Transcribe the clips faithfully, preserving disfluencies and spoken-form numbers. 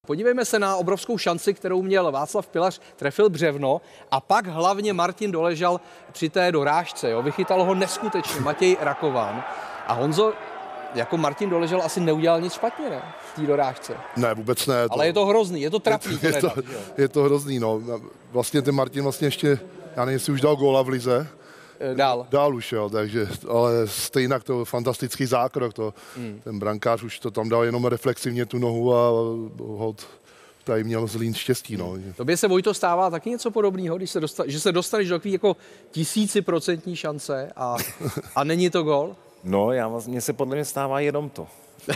Podívejme se na obrovskou šanci, kterou měl Václav Pilař, trefil břevno a pak hlavně Martin Doležal při té dorážce. Jo. Vychytal ho neskutečně Matěj Rakován. A Honzo, jako Martin Doležal asi neudělal nic špatně, ne? V té dorážce. Ne, vůbec ne. To... Ale je to hrozný, je to trapný. Je, je, to, je to hrozný, no. Vlastně ten Martin vlastně ještě, já nevím, jestli už dal góla v lize. Dál. Dál už, jo, takže, ale stejně to fantastický zákrok, to, hmm. ten brankář už to tam dal jenom reflexivně tu nohu a hod tady měl Zlín štěstí, no. Tobě se, Vojto, stává taky něco podobného, když se dosta, že se dostaneš do takový jako tisíciprocentní šance a, a není to gól? No, já vlastně se podle mě stává jenom to.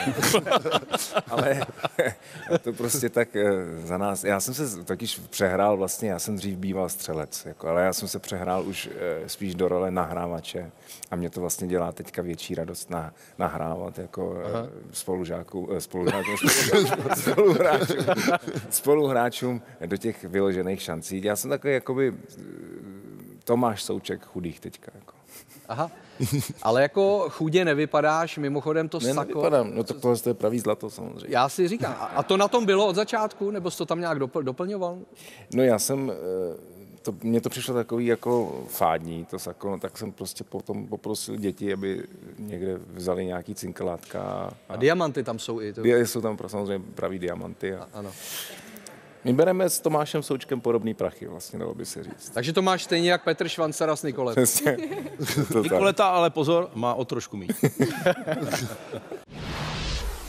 Ale to prostě tak za nás. Já jsem se totiž přehrál vlastně, já jsem dřív býval střelec, jako, ale já jsem se přehrál už spíš do role nahrávače a mě to vlastně dělá teďka větší radost na, nahrávat jako spolužáků, spolužákům, spoluhráčům, spoluhráčům do těch vyložených šancí. Já jsem takový jakoby Tomáš Souček chudých teďka. Jako. Aha, ale jako chudě nevypadáš, mimochodem to ne, sako... Nevypadám, no to tohle je pravý zlato samozřejmě. Já si říkám, a to na tom bylo od začátku, nebo jsi to tam nějak dopl- doplňoval? No já jsem, to, mně to přišlo takový jako fádní, to sako, no, tak jsem prostě potom poprosil děti, aby někde vzali nějaký cinkelátka. A, a diamanty tam jsou i. To... Jsou tam samozřejmě pravý diamanty. A... A, ano. My bereme s Tomášem Součkem podobný prachy, vlastně, dalo by se říct. Takže to máš stejně jak Petr Švancara s Nikoletou. Nikoleta, ale pozor, má o trošku míň.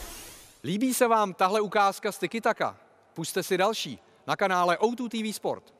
Líbí se vám tahle ukázka z Tiki Taka? Pusťte si další na kanále O dva T V Sport.